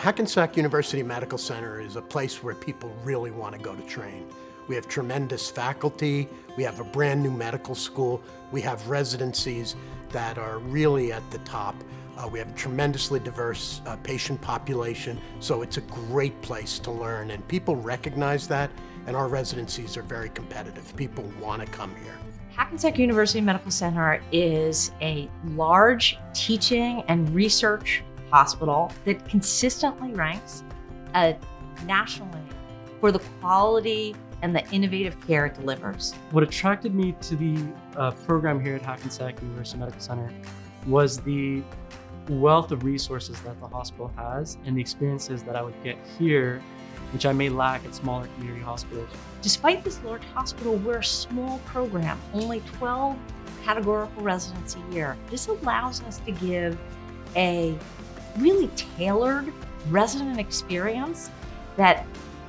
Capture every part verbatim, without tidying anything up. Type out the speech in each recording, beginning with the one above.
Hackensack University Medical Center is a place where people really want to go to train. We have tremendous faculty, we have a brand new medical school, we have residencies that are really at the top. Uh, we have a tremendously diverse uh, patient population, so it's a great place to learn, and people recognize that, and our residencies are very competitive. People want to come here. Hackensack University Medical Center is a large teaching and research hospital that consistently ranks uh, nationally for the quality and the innovative care it delivers. What attracted me to the uh, program here at Hackensack University Medical Center was the wealth of resources that the hospital has and the experiences that I would get here, which I may lack at smaller community hospitals. Despite this large hospital, we're a small program, only twelve categorical residents a year. This allows us to give a really tailored resident experience that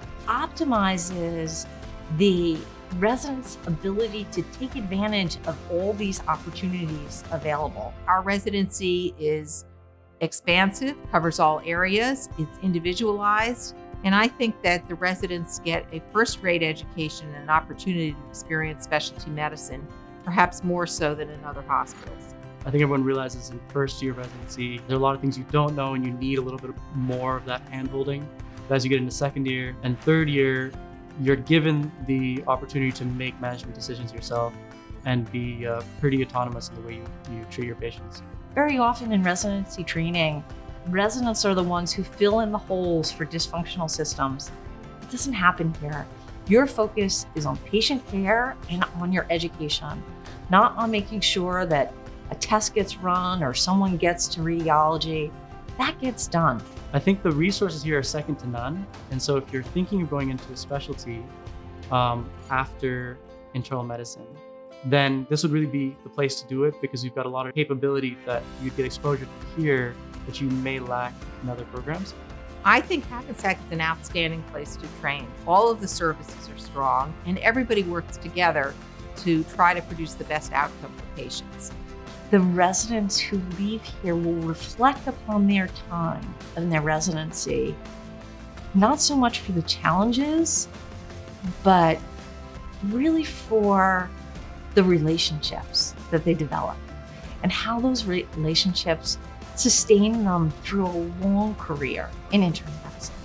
optimizes the residents' ability to take advantage of all these opportunities available. Our residency is expansive, covers all areas, it's individualized, and I think that the residents get a first-rate education and an opportunity to experience specialty medicine, perhaps more so than in other hospitals. I think everyone realizes in first year residency, there are a lot of things you don't know and you need a little bit more of that hand-holding. But as you get into second year and third year, you're given the opportunity to make management decisions yourself and be uh, pretty autonomous in the way you, you treat your patients. Very often in residency training, residents are the ones who fill in the holes for dysfunctional systems. It doesn't happen here. Your focus is on patient care and on your education, not on making sure that a test gets run or someone gets to radiology. That gets done. I think the resources here are second to none. And so if you're thinking of going into a specialty um, after internal medicine, then this would really be the place to do it because you've got a lot of capability that you'd get exposure to here that you may lack in other programs. I think Hackensack is an outstanding place to train. All of the services are strong and everybody works together to try to produce the best outcome for patients. The residents who leave here will reflect upon their time in their residency, not so much for the challenges, but really for the relationships that they develop and how those relationships sustain them through a long career in internal medicine.